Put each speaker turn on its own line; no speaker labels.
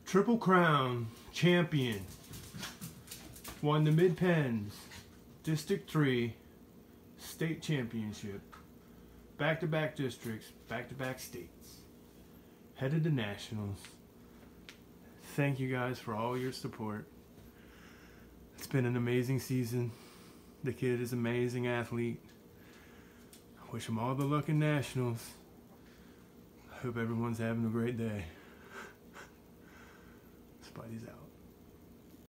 Triple Crown champion. Won the Mid Penn's District 3 State Championship. Back-to-back districts, back-to-back states. Headed to nationals. Thank you guys for all your support. It's been an amazing season. The kid is an amazing athlete. I wish him all the luck in nationals. I hope everyone's having a great day. Spidey's out.